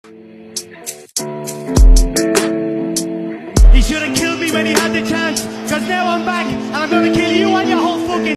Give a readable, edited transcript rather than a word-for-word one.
He should have killed me when he had the chance, cause now I'm back and I'm gonna kill you and your whole fucking